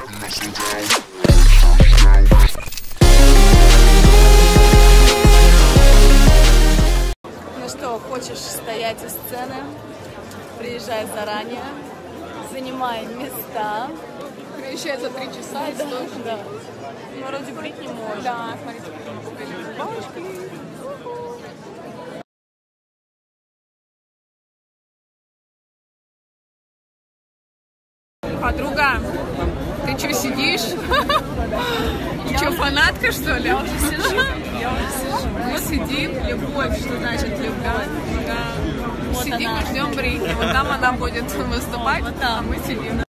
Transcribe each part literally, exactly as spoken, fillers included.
Ну что, хочешь стоять у сцены? Приезжай заранее, занимай места. Еще за три часа и стоишь. Да. Ну, вроде брить не можешь. Да, смотрите, как мы купили бабочки. Подруга, ты что сидишь? Ты что, фанатка, что ли? Я уже сижу. Я уже сижу. Мы сидим, любовь, что значит любовь? Да. Вот Сидим она. и ждем Бритни. Вот там она будет выступать, Вот там. а мы сидим.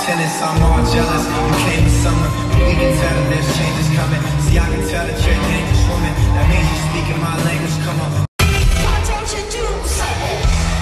tennis, I'm all jealous. You came in summer, we can tell that there's changes coming. See, I can tell that you're a dangerous woman. That means you speaking my language, come on. Why don't you do something?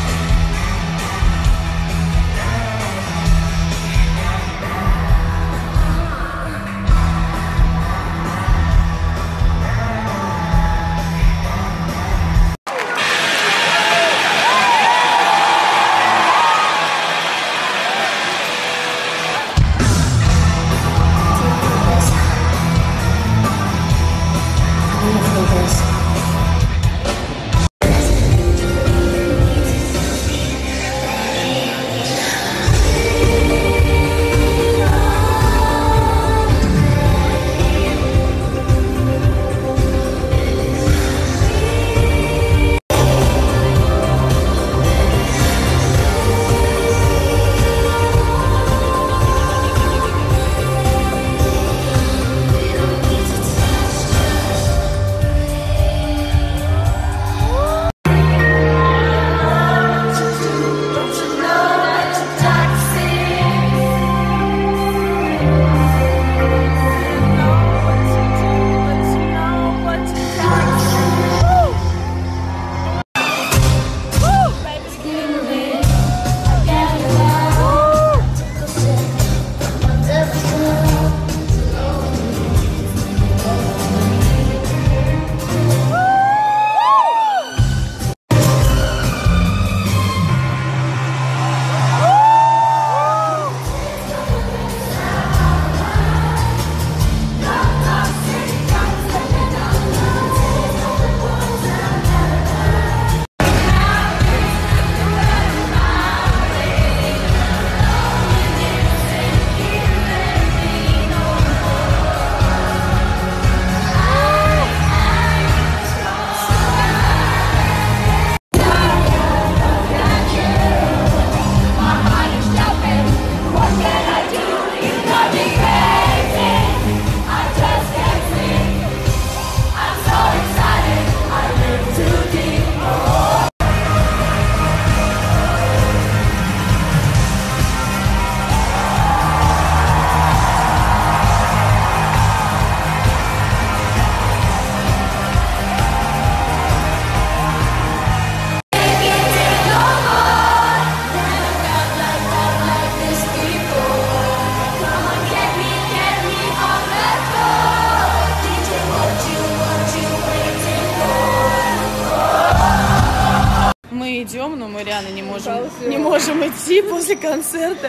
Идем, но мы реально не можем, не можем идти после концерта.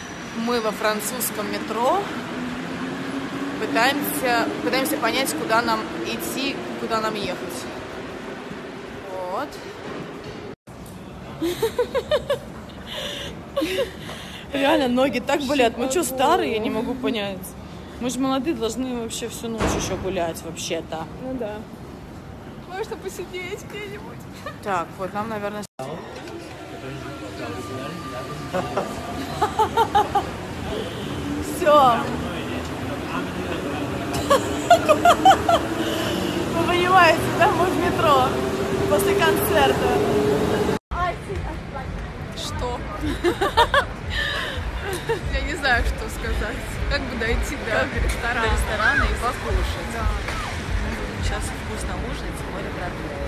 Мы во французском метро пытаемся, пытаемся понять, куда нам идти, куда нам ехать. Вот. Реально ноги так болят. Мы что, старые? Я не могу понять. Мы же молодые, должны вообще всю ночь еще гулять вообще-то. Ну да. Можно посидеть где-нибудь. Так, вот нам, наверное... Все. Вы понимаете, да? Мы в метро после концерта. Что? Я не знаю, что сказать. Как бы дойти до ресторана? До ресторана и покушать. Да. Сейчас вкусно ужинать, море продуктов.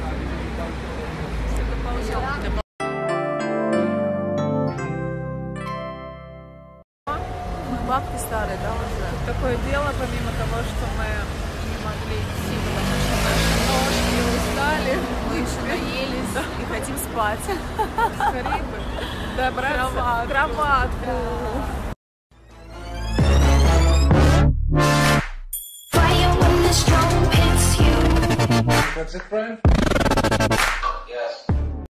Мы бабки старые, да, уже? Такое дело, помимо того, что мы не могли идти, потому что наши ножки устали. Мы еще наелись, да, и хотим спать. Скорее бы добраться в кроватку. That's it, friend?